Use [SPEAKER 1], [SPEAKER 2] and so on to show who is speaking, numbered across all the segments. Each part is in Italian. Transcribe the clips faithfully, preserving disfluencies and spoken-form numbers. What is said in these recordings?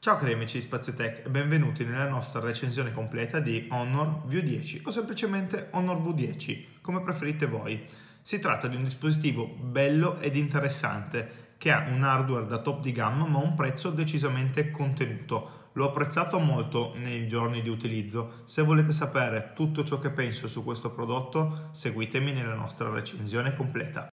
[SPEAKER 1] Ciao cari amici di Spaziotech e benvenuti nella nostra recensione completa di Honor View dieci o semplicemente Honor V dieci, come preferite voi. Si tratta di un dispositivo bello ed interessante che ha un hardware da top di gamma ma un prezzo decisamente contenuto. L'ho apprezzato molto nei giorni di utilizzo. Se volete sapere tutto ciò che penso su questo prodotto, seguitemi nella nostra recensione completa.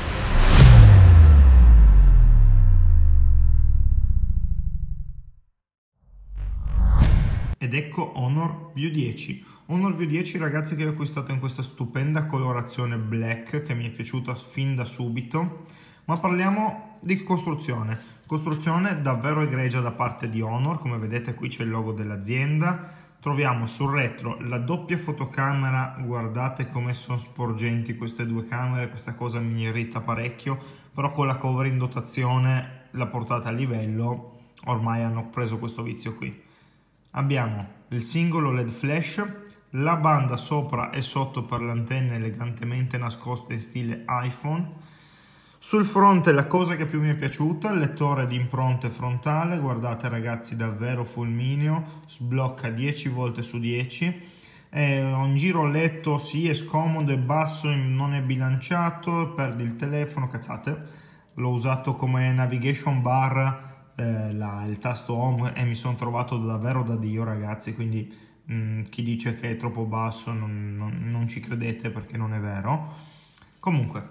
[SPEAKER 1] Ed ecco Honor View dieci. Honor View dieci, ragazzi, che ho acquistato in questa stupenda colorazione black che mi è piaciuta fin da subito. Ma parliamo di costruzione. Costruzione davvero egregia da parte di Honor. Come vedete qui c'è il logo dell'azienda. Troviamo sul retro la doppia fotocamera. Guardate come sono sporgenti queste due camere. Questa cosa mi irrita parecchio. Però con la cover in dotazione, la portata a livello, ormai hanno preso questo vizio qui. Abbiamo il singolo L E D flash, la banda sopra e sotto per le antenne elegantemente nascoste in stile iPhone. Sul fronte la cosa che più mi è piaciuta, il lettore di impronte frontale, guardate ragazzi, davvero fulmineo, sblocca dieci volte su dieci. È un giro letto, sì, è scomodo, è basso, non è bilanciato, perdi il telefono, cazzate. L'ho usato come navigation bar, Eh, la, il tasto home, e mi sono trovato davvero da Dio, ragazzi, quindi mh, chi dice che è troppo basso non, non, non ci credete, perché non è vero. Comunque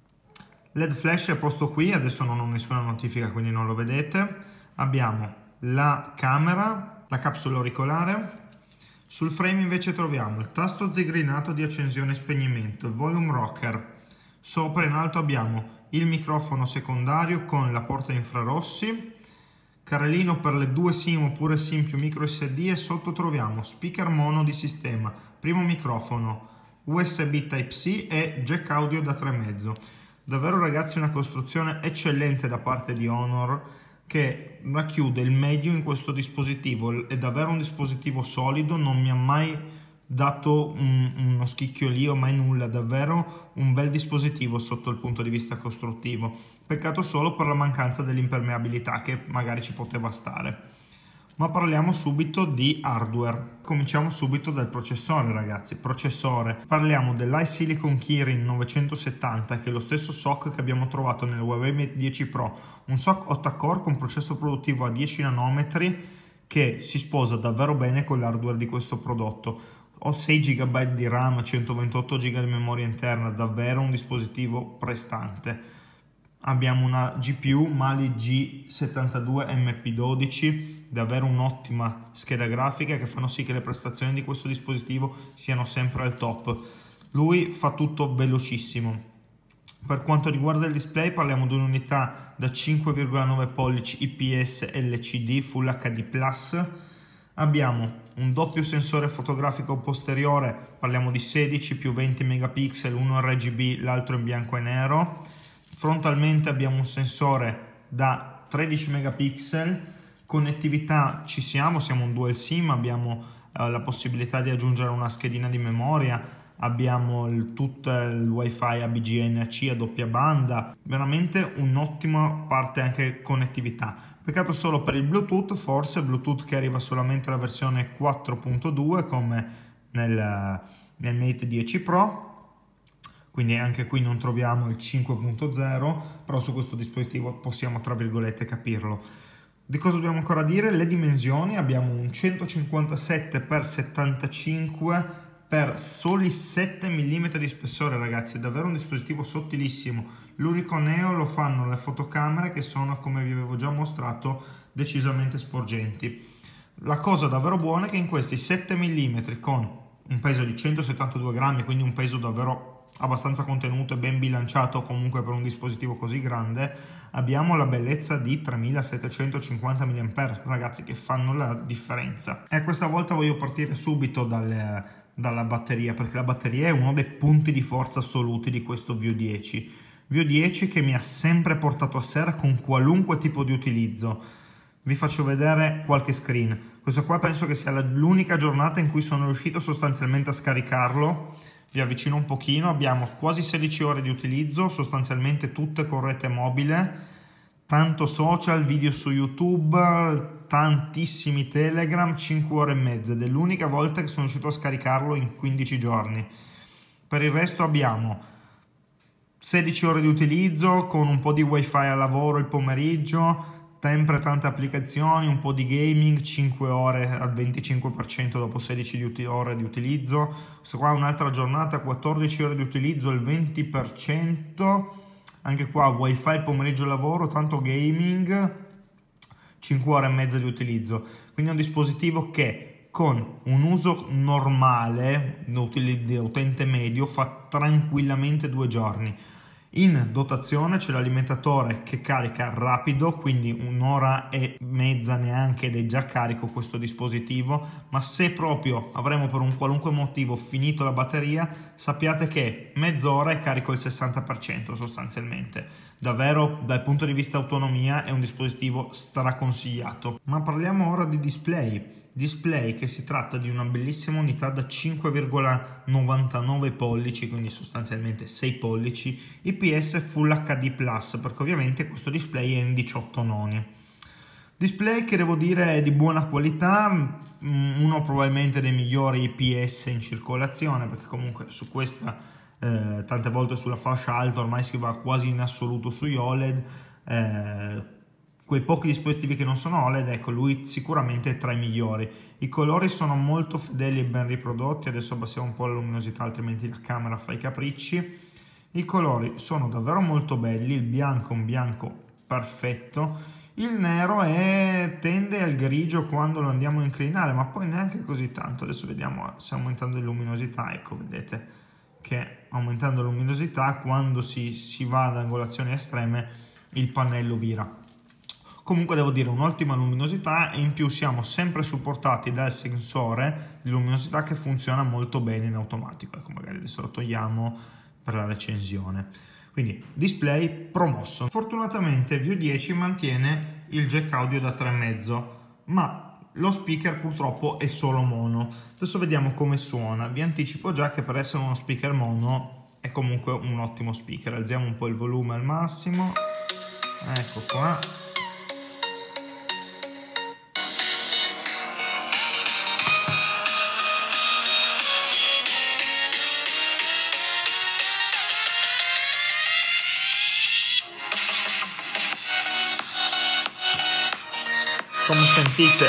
[SPEAKER 1] L E D flash è posto qui, adesso non ho nessuna notifica quindi non lo vedete. Abbiamo la camera, la capsula auricolare. Sul frame invece troviamo il tasto zigrinato di accensione e spegnimento, il volume rocker. Sopra in alto abbiamo il microfono secondario con la porta infrarossi, carrellino per le due SIM oppure SIM più micro S D, e sotto troviamo speaker mono di sistema, primo microfono, U S B Type-C e jack audio da tre virgola cinque. Davvero ragazzi una costruzione eccellente da parte di Honor, che racchiude il meglio in questo dispositivo. È davvero un dispositivo solido, non mi ha mai dato un, uno schicchiolio, mai nulla, davvero un bel dispositivo sotto il punto di vista costruttivo. Peccato solo per la mancanza dell'impermeabilità, che magari ci poteva stare. Ma parliamo subito di hardware. Cominciamo subito dal processore, ragazzi. Processore, parliamo dell'iSilicon Kirin novecentosettanta, che è lo stesso S O C che abbiamo trovato nel Huawei Mate dieci Pro, un S O C otto core con processo produttivo a dieci nanometri che si sposa davvero bene con l'hardware di questo prodotto. Ho sei giga di RAM, centoventotto giga di memoria interna, davvero un dispositivo prestante. Abbiamo una G P U Mali G settantadue M P dodici, davvero un'ottima scheda grafica che fanno sì che le prestazioni di questo dispositivo siano sempre al top. Lui fa tutto velocissimo. Per quanto riguarda il display parliamo di un'unità da cinque virgola nove pollici I P S L C D Full H D plus. Abbiamo un doppio sensore fotografico posteriore, parliamo di sedici più venti megapixel, uno R G B, l'altro in bianco e nero. Frontalmente abbiamo un sensore da tredici megapixel, connettività ci siamo, siamo un dual SIM, abbiamo eh, la possibilità di aggiungere una schedina di memoria, abbiamo il, tutto il wifi A B G N C a doppia banda, veramente un'ottima parte anche connettività. Peccato solo per il Bluetooth, forse Bluetooth che arriva solamente alla versione quattro punto due come nel, nel Mate dieci Pro, quindi anche qui non troviamo il cinque punto zero, però su questo dispositivo possiamo tra virgolette capirlo. Di cosa dobbiamo ancora dire? Le dimensioni: abbiamo un centocinquantasette per settantacinque per soli sette millimetri di spessore, ragazzi, è davvero un dispositivo sottilissimo. L'unico neo lo fanno le fotocamere, che sono, come vi avevo già mostrato, decisamente sporgenti. La cosa davvero buona è che in questi sette millimetri, con un peso di centosettantadue grammi, quindi un peso davvero abbastanza contenuto e ben bilanciato comunque per un dispositivo così grande, abbiamo la bellezza di tremilasettecentocinquanta milliampere, ragazzi, che fanno la differenza. E questa volta voglio partire subito dalle, dalla batteria, perché la batteria è uno dei punti di forza assoluti di questo View dieci. View dieci che mi ha sempre portato a sera con qualunque tipo di utilizzo. Vi faccio vedere qualche screen. Questa qua penso che sia l'unica giornata in cui sono riuscito sostanzialmente a scaricarlo. Vi avvicino un pochino, abbiamo quasi sedici ore di utilizzo, sostanzialmente tutte con rete mobile, tanto social, video su YouTube, tantissimi Telegram, cinque ore e mezza ed è l'unica volta che sono riuscito a scaricarlo in quindici giorni. Per il resto abbiamo sedici ore di utilizzo con un po' di wifi al lavoro il pomeriggio, sempre tante applicazioni, un po' di gaming, cinque ore al venticinque per cento dopo sedici ore di utilizzo. Questo qua è un'altra giornata, quattordici ore di utilizzo, il venti per cento, anche qua wifi il pomeriggio al lavoro, tanto gaming, cinque ore e mezza di utilizzo. Quindi è un dispositivo che con un uso normale di utente medio fa tranquillamente due giorni. In dotazione c'è l'alimentatore che carica rapido, quindi un'ora e mezza neanche ed è già carico questo dispositivo, ma se proprio avremo per un qualunque motivo finito la batteria, sappiate che mezz'ora è carico il sessanta per cento sostanzialmente. Davvero dal punto di vista autonomia è un dispositivo straconsigliato. Ma parliamo ora di display. Display che si tratta di una bellissima unità da cinque virgola novantanove pollici, quindi sostanzialmente sei pollici, I P S Full H D plus, perché ovviamente questo display è in diciotto noni. Display che devo dire è di buona qualità, uno probabilmente dei migliori I P S in circolazione, perché comunque su questa eh, tante volte sulla fascia alta ormai si va quasi in assoluto sugli O L E D. Eh, quei pochi dispositivi che non sono O L E D, ecco, lui sicuramente è tra i migliori. I colori sono molto fedeli e ben riprodotti, adesso abbassiamo un po' la luminosità altrimenti la camera fa i capricci. I colori sono davvero molto belli, il bianco è un bianco perfetto, il nero è, tende al grigio quando lo andiamo a inclinare, ma poi neanche così tanto. Adesso vediamo se aumentando la luminosità, ecco, vedete che aumentando la luminosità quando si, si va ad angolazioni estreme il pannello vira. Comunque devo dire un'ottima luminosità e in più siamo sempre supportati dal sensore di luminosità che funziona molto bene in automatico. Ecco, magari adesso lo togliamo per la recensione. Quindi display promosso. Fortunatamente View dieci mantiene il jack audio da tre virgola cinque, ma lo speaker purtroppo è solo mono. Adesso vediamo come suona. Vi anticipo già che per essere uno speaker mono è comunque un ottimo speaker. Alziamo un po' il volume al massimo. Ecco qua. Come sentite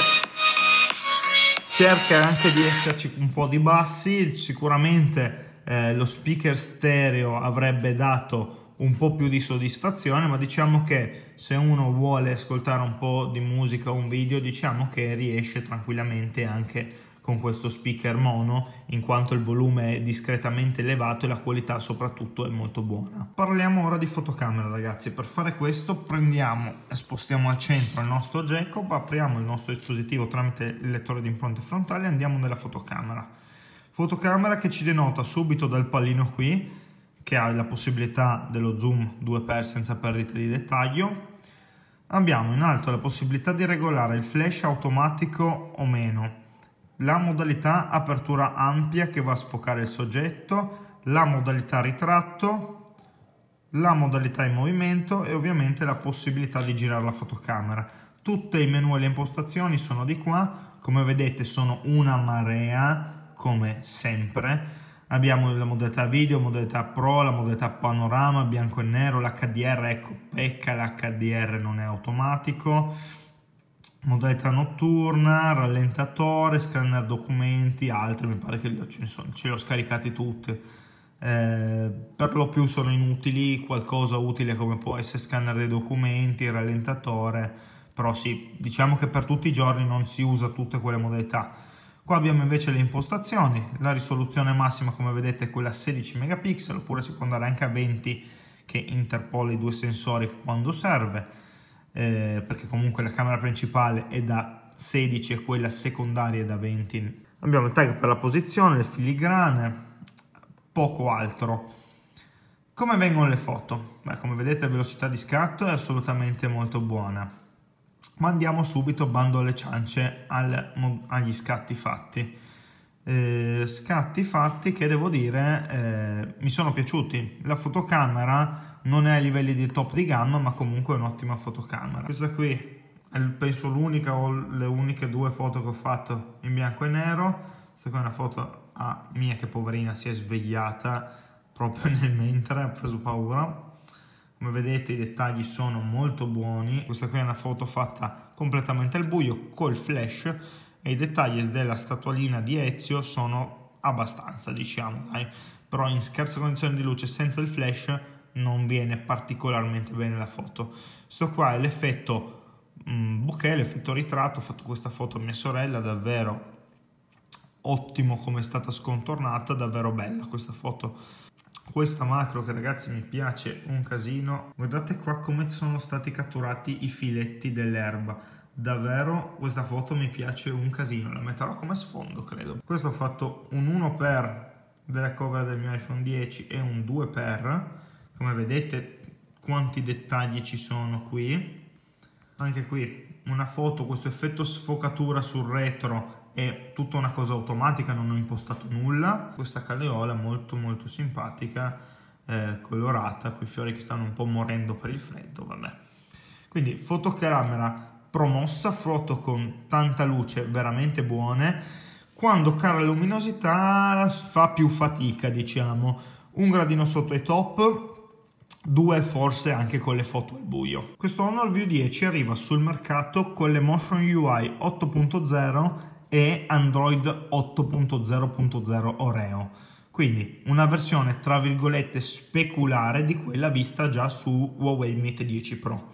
[SPEAKER 1] cerca anche di esserci un po' di bassi, sicuramente eh, lo speaker stereo avrebbe dato un po' più di soddisfazione, ma diciamo che se uno vuole ascoltare un po' di musica o un video, diciamo che riesce tranquillamente anche con questo speaker mono, in quanto il volume è discretamente elevato e la qualità soprattutto è molto buona. Parliamo ora di fotocamera, ragazzi. Per fare questo prendiamo e spostiamo al centro il nostro Jacob, apriamo il nostro dispositivo tramite il lettore di impronte frontali e andiamo nella fotocamera. Fotocamera che ci denota subito dal pallino qui, che ha la possibilità dello zoom due per senza perdita di dettaglio. Abbiamo in alto la possibilità di regolare il flash automatico o meno, la modalità apertura ampia che va a sfocare il soggetto, la modalità ritratto, la modalità in movimento e ovviamente la possibilità di girare la fotocamera. Tutte i menu e le impostazioni sono di qua, come vedete sono una marea come sempre. Abbiamo la modalità video, modalità pro, la modalità panorama, bianco e nero, l'H D R, ecco pecca, l'H D R non è automatico. Modalità notturna, rallentatore, scanner documenti, altri mi pare che ce ne sono, ce li ho scaricati tutti. Eh, per lo più sono inutili, qualcosa utile come può essere scanner dei documenti, rallentatore, però sì, diciamo che per tutti i giorni non si usa tutte quelle modalità. Qua abbiamo invece le impostazioni, la risoluzione massima come vedete è quella sedici megapixel, oppure si può andare anche a venti che interpola i due sensori quando serve. Eh, perché comunque la camera principale è da sedici e quella secondaria è da venti. Abbiamo il tag per la posizione, le filigrane, poco altro. Come vengono le foto? Beh, come vedete la velocità di scatto è assolutamente molto buona, ma andiamo subito bando alle ciance al, agli scatti fatti. Eh, scatti fatti che devo dire eh, mi sono piaciuti. La fotocamera non è ai livelli di top di gamma, ma comunque è un'ottima fotocamera. Questa qui è penso l'unica o le uniche due foto che ho fatto in bianco e nero. Questa qui è una foto a mia che poverina si è svegliata proprio nel mentre, ha preso paura. Come vedete i dettagli sono molto buoni. Questa qui è una foto fatta completamente al buio col flash e i dettagli della statualina di Ezio sono abbastanza, diciamo, dai. Però in scarsa condizione di luce senza il flash non viene particolarmente bene la foto. Questo qua è l'effetto mm, bokeh, l'effetto ritratto. Ho fatto questa foto a mia sorella, davvero ottimo come è stata scontornata, davvero bella questa foto. Questa macro che ragazzi mi piace un casino, guardate qua come sono stati catturati i filetti dell'erba, davvero questa foto mi piace un casino, la metterò come sfondo credo. Questo ho fatto un uno per della cover del mio iPhone dieci e un due per, come vedete quanti dettagli ci sono qui. Anche qui una foto, questo effetto sfocatura sul retro è tutta una cosa automatica, non ho impostato nulla. Questa calleola molto molto simpatica, eh, colorata, con i fiori che stanno un po' morendo per il freddo, vabbè. Quindi fotocamera promossa, foto con tanta luce veramente buone. Quando cala la luminosità fa più fatica, diciamo, un gradino sotto ai top, due forse anche con le foto al buio. Questo Honor View dieci arriva sul mercato con l'Emotion U I otto punto zero e Android otto punto zero punto zero Oreo, quindi una versione tra virgolette speculare di quella vista già su Huawei Mate dieci Pro.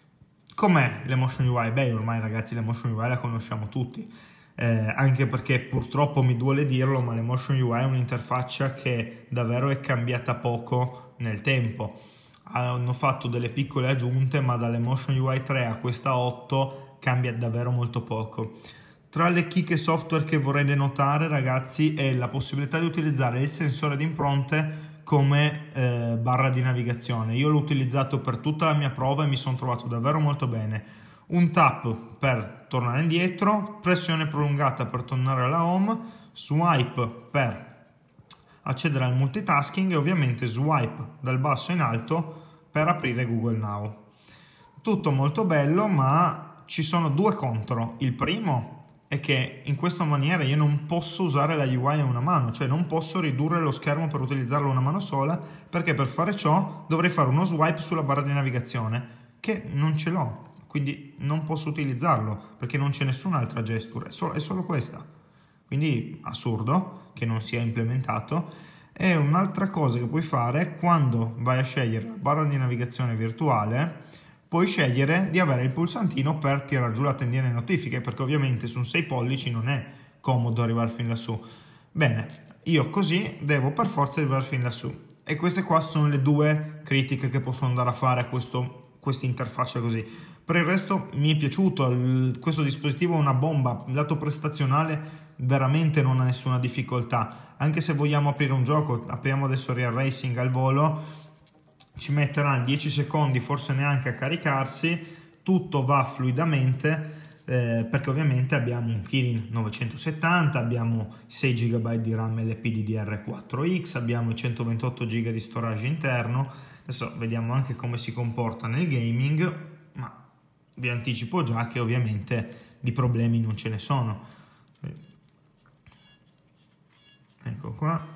[SPEAKER 1] Com'è l'Emotion U I? Beh, ormai ragazzi l'Emotion U I la conosciamo tutti, eh, anche perché purtroppo mi duole dirlo, ma l'Emotion U I è un'interfaccia che davvero è cambiata poco nel tempo. Hanno fatto delle piccole aggiunte, ma dall'Emotion U I tre a questa otto cambia davvero molto poco. Tra le chicche software che vorrei denotare ragazzi è la possibilità di utilizzare il sensore di impronte come eh, barra di navigazione. Io l'ho utilizzato per tutta la mia prova e mi sono trovato davvero molto bene. Un tap per tornare indietro, pressione prolungata per tornare alla home, swipe per accedere al multitasking e ovviamente swipe dal basso in alto per aprire Google Now. Tutto molto bello, ma ci sono due contro. Il primo è che in questa maniera io non posso usare la U I a una mano, cioè non posso ridurre lo schermo per utilizzarlo a una mano sola, perché per fare ciò dovrei fare uno swipe sulla barra di navigazione, che non ce l'ho, quindi non posso utilizzarlo, perché non c'è nessun'altra gesture, è solo, è solo questa. Quindi assurdo che non sia implementato. E un'altra cosa che puoi fare quando vai a scegliere la barra di navigazione virtuale, puoi scegliere di avere il pulsantino per tirare giù la tendina di notifiche, perché ovviamente su un sei pollici non è comodo arrivare fin lassù. Bene, io così devo per forza arrivare fin lassù. E queste qua sono le due critiche che posso andare a fare a questo, questa interfaccia così. Per il resto mi è piaciuto, il, questo dispositivo è una bomba, lato prestazionale veramente non ha nessuna difficoltà. Anche se vogliamo aprire un gioco, apriamo adesso Real Racing al volo, ci metterà dieci secondi, forse neanche a caricarsi, tutto va fluidamente, eh, perché ovviamente abbiamo un Kirin novecentosettanta, abbiamo sei giga di RAM L P D D R quattro X, abbiamo i centoventotto giga di storage interno. Adesso vediamo anche come si comporta nel gaming, ma vi anticipo già che ovviamente di problemi non ce ne sono. Ecco qua.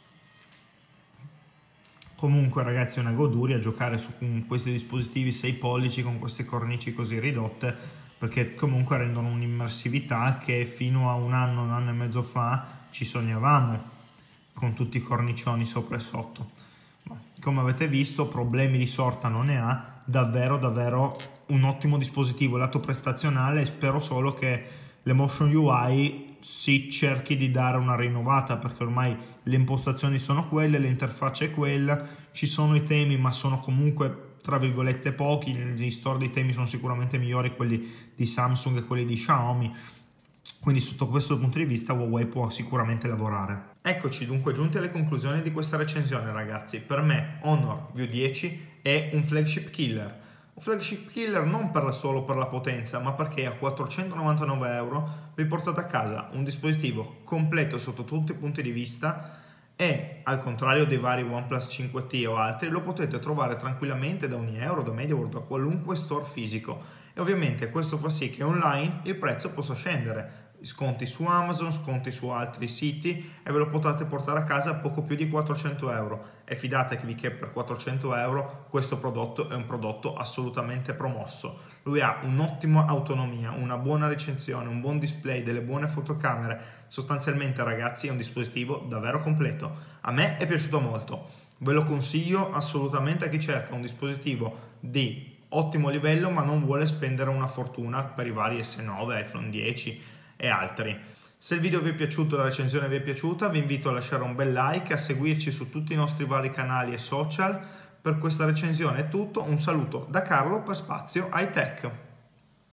[SPEAKER 1] Comunque ragazzi è una goduria giocare su questi dispositivi sei pollici con queste cornici così ridotte, perché comunque rendono un'immersività che fino a un anno, un anno e mezzo fa ci sognavamo, con tutti i cornicioni sopra e sotto. Come avete visto problemi di sorta non ne ha, davvero davvero un ottimo dispositivo lato prestazionale, e spero solo che l'Emotion U I si cerchi di dare una rinnovata, perché ormai le impostazioni sono quelle, l'interfaccia è quella, ci sono i temi ma sono comunque tra virgolette pochi, gli store dei temi sono sicuramente migliori quelli di Samsung e quelli di Xiaomi, quindi sotto questo punto di vista Huawei può sicuramente lavorare. Eccoci dunque giunti alle conclusioni di questa recensione ragazzi. Per me Honor View dieci è un flagship killer. Un flagship killer non per solo per la potenza, ma perché a quattrocentonovantanove euro vi portate a casa un dispositivo completo sotto tutti i punti di vista, e al contrario dei vari OnePlus cinque T o altri lo potete trovare tranquillamente da Unieuro, da MediaWorld, da qualunque store fisico, e ovviamente questo fa sì che online il prezzo possa scendere, sconti su Amazon, sconti su altri siti, e ve lo potete portare a casa a poco più di quattrocento euro, e fidatevi che per quattrocento euro questo prodotto è un prodotto assolutamente promosso. Lui ha un'ottima autonomia, una buona recensione, un buon display, delle buone fotocamere. Sostanzialmente, ragazzi, è un dispositivo davvero completo. A me è piaciuto molto, ve lo consiglio assolutamente a chi cerca un dispositivo di ottimo livello ma non vuole spendere una fortuna per i vari S nove, iPhone dieci e altri. Se il video vi è piaciuto, la recensione vi è piaciuta, vi invito a lasciare un bel like, a seguirci su tutti i nostri vari canali e social. Per questa recensione è tutto, un saluto da Carlo per Spazio High Tech.